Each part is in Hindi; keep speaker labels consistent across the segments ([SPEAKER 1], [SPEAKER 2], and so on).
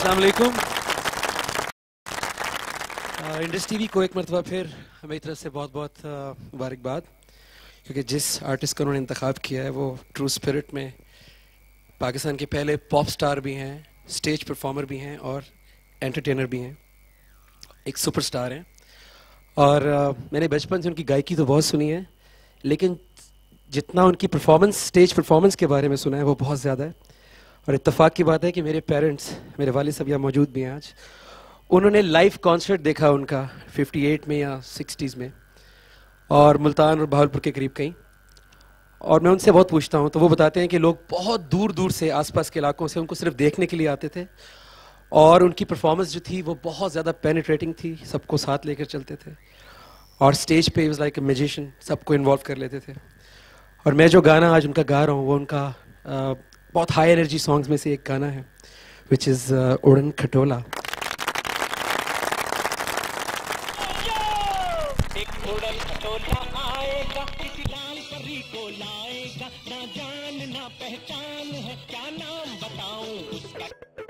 [SPEAKER 1] अस्सलाम वालेकुम। इंडस टीवी को एक मरतबा फिर मेरी तरफ से बहुत बहुत मुबारकबाद, क्योंकि जिस आर्टिस्ट का उन्होंने इंतखाब किया है वो ट्रू स्पिरिट में पाकिस्तान के पहले पॉप स्टार भी हैं, स्टेज परफॉर्मर भी हैं और एंटरटेनर भी हैं, एक सुपरस्टार हैं। और मैंने बचपन से उनकी गायकी तो बहुत सुनी है, लेकिन जितना उनकी परफॉर्मेंस, स्टेज परफॉर्मेंस के बारे में सुना है वो बहुत ज़्यादा है। और इत्तेफाक की बात है कि मेरे पेरेंट्स, मेरे वालिद साहब यहाँ मौजूद भी हैं आज, उन्होंने लाइव कॉन्सर्ट देखा उनका 58 में या 60s में, और मुल्तान और बहावलपुर के करीब कहीं। और मैं उनसे बहुत पूछता हूँ तो वो बताते हैं कि लोग बहुत दूर दूर से, आसपास के इलाकों से उनको सिर्फ देखने के लिए आते थे, और उनकी परफॉर्मेंस जो थी वो बहुत ज़्यादा पेनिट्रेटिंग थी, सबको साथ लेकर चलते थे, और स्टेज पे वाज लाइक अ मैजिशियन, सबको इन्वॉल्व कर लेते थे। और मैं जो गाना आज उनका गा रहा हूँ वो उनका बहुत हाई एनर्जी सॉन्ग्स में से एक गाना है, विच इज़ उड़न खटोला।
[SPEAKER 2] एक उड़न खटोला आएगा, किसी लाल परी को लाएगा, ना जान ना पहचान है, क्या नाम बताऊं उसका।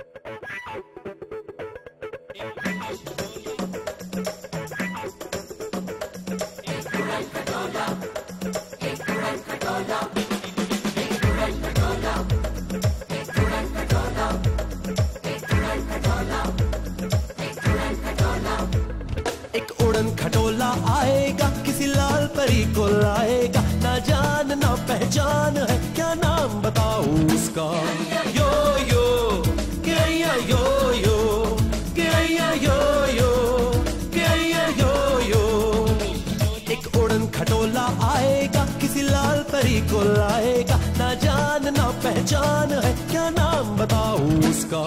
[SPEAKER 3] एक उड़न खटोला आएगा, किसी लाल परी को लाएगा, ना जान ना पहचान है, क्या नाम बताऊं उसका। यो यो क्या यो यो क्या यो यो क्या यो यो। एक उड़न खटोला आएगा, किसी लाल परी को लाएगा, ना जान ना पहचान है, क्या नाम बताऊं उसका।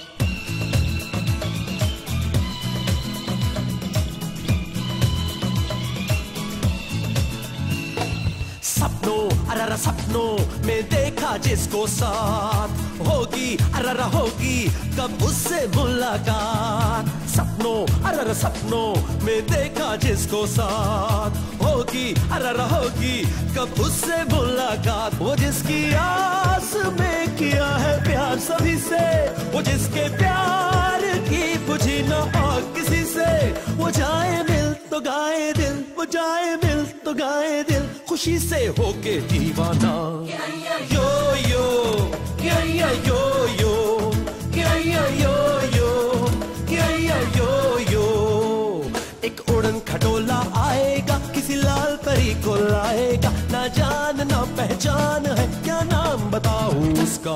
[SPEAKER 3] सपनों अररा सपनों में देखा जिसको साथ होगी, अररा होगी कब उससे मुलाकात। सपनों अररा सपनों में देखा जिसको साथ होगी, अररा होगी कब उससे मुलाकात। वो जिसकी आस में किया है प्यार सभी से, वो जिसके प्यार की बुझी न और किसी से, वो जाए मिल तो गाए दिल, वो जाए मिल तो गाए दिल, खुशी से होके दीवाना। यो यो क्या यो यो क्या यो यो क्या यो यो। एक उड़न खटोला आएगा, किसी लाल परी को लाएगा, ना जान ना पहचान है, क्या नाम बताऊं उसका।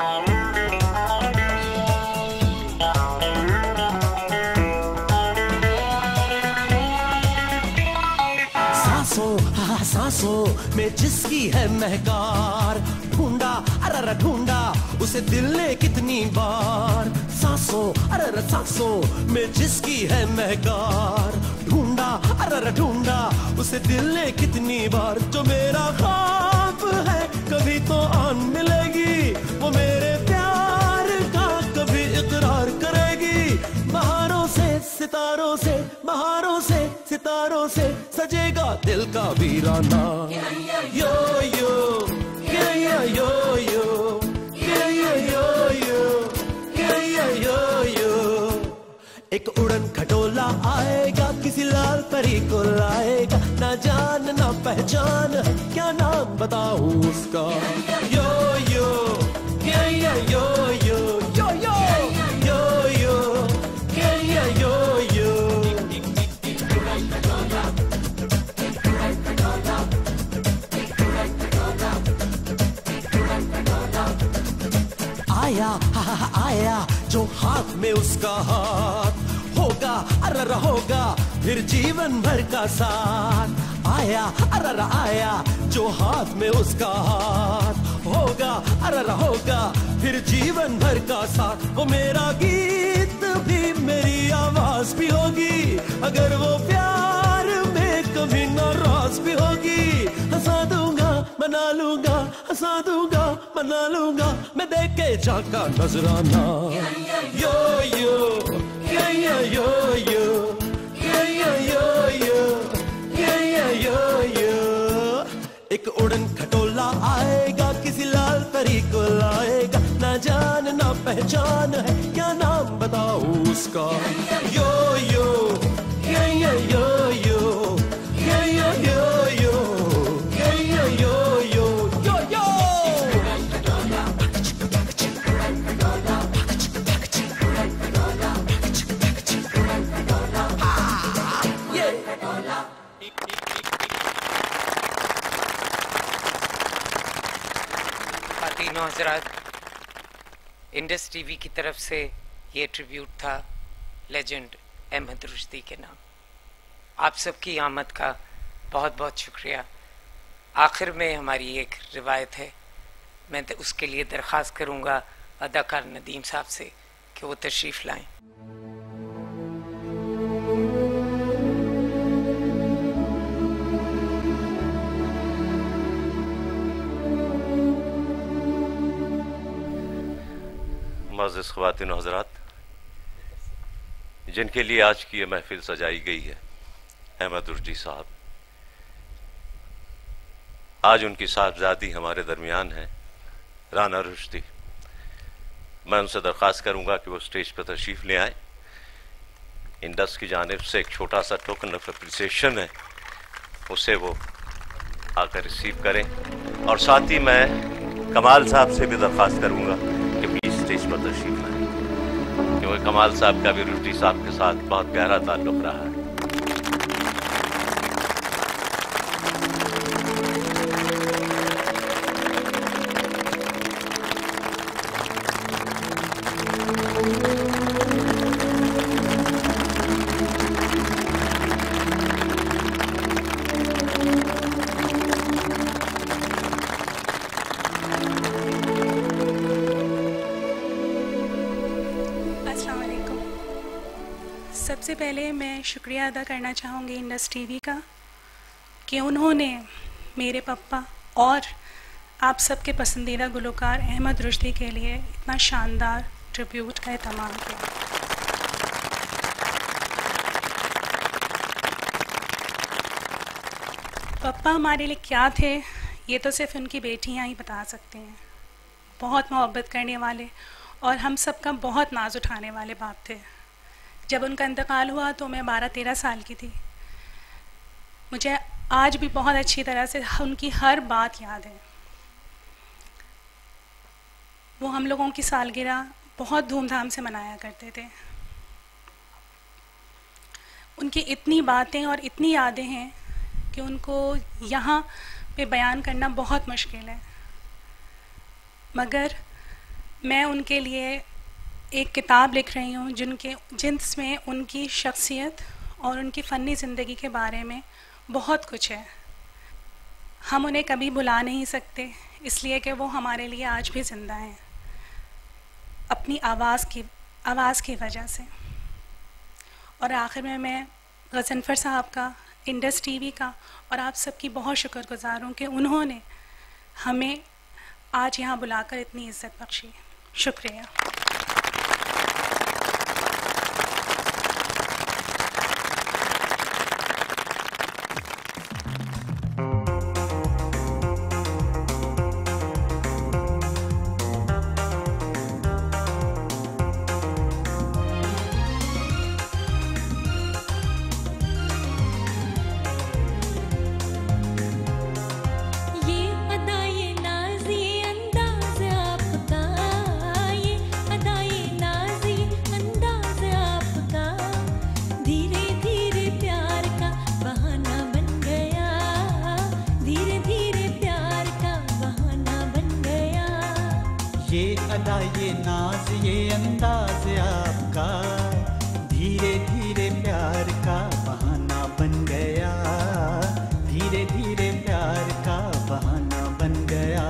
[SPEAKER 3] सांसों में जिसकी है महकार, ढूंढा अररा ढूंढा उसे दिल ने कितनी बार। सांसों अररा सांसों में जिसकी है महकार, ढूंढा अररा ढूंढा उसे दिल ने कितनी बार। जो मेरा ख्वाब है कभी तो आन मिलेगी, वो मेरे प्यार का कभी इकरार करेगी। बहारों से सितारों से, बहारों से सितारों से सजेगा दिल का वीराना। यो यो क्या यो यो क्या यो यो क्या यो यो। एक उड़न खटोला आएगा, किसी लाल परी को लाएगा, ना जान ना पहचान है, क्या नाम बताऊं उसका। यो यो क्या यो यो यो यो यो यो क्या यो यो। आया आया जो हाथ में उसका हाथ होगा, अररा होगा फिर जीवन भर का साथ। आया अररा आया जो हाथ में उसका हाथ होगा, अररा होगा फिर जीवन भर का साथ। वो मेरा गीत भी मेरी आवाज भी होगी, अगर वो प्यार में कभी नाराज भी होगी। हंसा दूंगा मना लूंगा, हंसा दूंगा मना लूंगा, मैं देख के झांका नजराना। यो यो क्या यो यो क्या यो यो क्या यो यो। एक उड़न खटोला आएगा, किसी लाल परी को लाएगा, ना जान ना पहचान है, क्या नाम उसका यो यो यो यो यो यो यो यो यो यो यो यो यो यो यो
[SPEAKER 4] खातिनों हज़रात, इंडस टीवी की तरफ से ये ट्रिब्यूट था लेजेंड अहमद रुश्दी के नाम। आप सबकी आमद का बहुत बहुत शुक्रिया। आखिर में हमारी एक रिवायत है, मैं उसके लिए दरख्वास्त करूँगा अदाकार नदीम साहब से कि वो तशरीफ़ लाएं।
[SPEAKER 5] मुअज़्ज़िज़ ख़वातीन व हज़रात, जिनके लिए आज की ये महफिल सजाई गई है, अहमद रुश्दी साहब, आज उनकी साहबजादी हमारे दरमियान है, राना रुश्दी। मैं उनसे दरख्वास्त करूंगा कि वो स्टेज पर तशरीफ़ ले आए। इंडस की जानिब से एक छोटा सा टोकन ऑफ अप्रिसिएशन है, उसे वो आकर रिसीव करें। और साथ ही मैं कमाल साहब से भी दरख्वास्त करूंगा कि प्लीज़ स्टेज पर तशरीफ़ लाएं, क्योंकि कमाल साहब का भी रुश्दी साहब के साथ बहुत गहरा ताल्लुक़ रहा है।
[SPEAKER 6] सबसे पहले मैं शुक्रिया अदा करना चाहूँगी इंडस टीवी का कि उन्होंने मेरे पापा और आप सबके पसंदीदा गुलकार अहमद रुश्दी के लिए इतना शानदार ट्रिब्यूट का एहतमाम किया। पापा हमारे लिए क्या थे, ये तो सिर्फ उनकी बेटियाँ ही बता सकते हैं। बहुत मोहब्बत करने वाले और हम सब का बहुत नाज उठाने वाले बाप थे। जब उनका इंतकाल हुआ तो मैं 12-13 साल की थी। मुझे आज भी बहुत अच्छी तरह से उनकी हर बात याद है। वो हम लोगों की सालगिरह बहुत धूमधाम से मनाया करते थे। उनकी इतनी बातें और इतनी यादें हैं कि उनको यहाँ पे बयान करना बहुत मुश्किल है, मगर मैं उनके लिए एक किताब लिख रही हूँ जिसमें उनकी शख्सियत और उनकी फ़नी ज़िंदगी के बारे में बहुत कुछ है। हम उन्हें कभी भुला नहीं सकते, इसलिए कि वो हमारे लिए आज भी ज़िंदा हैं, अपनी आवाज़ की वजह से। और आखिर में मैं गज़नफ़र साहब का, इंडस टीवी का और आप सबकी बहुत शुक्रगुज़ार हूँ कि उन्होंने हमें आज यहाँ बुलाकर इतनी इज़्ज़त बख्शी। शुक्रिया।
[SPEAKER 7] ये नाज ये अंदाज आपका, धीरे धीरे प्यार का बहाना बन गया, धीरे धीरे प्यार का बहाना बन गया।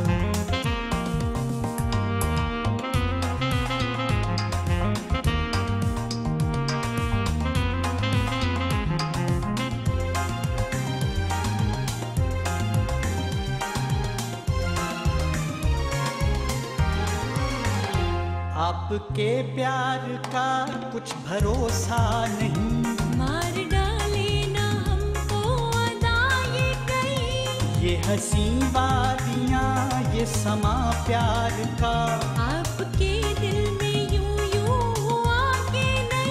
[SPEAKER 7] आपके प्यार का कुछ भरोसा नहीं,
[SPEAKER 8] मार डाले ना हमको अदा ये कहीं।
[SPEAKER 7] ये हंसी वादियाँ ये समा प्यार का,
[SPEAKER 8] आपके दिल में यूं यूं हुआ के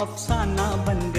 [SPEAKER 7] अफसाना बन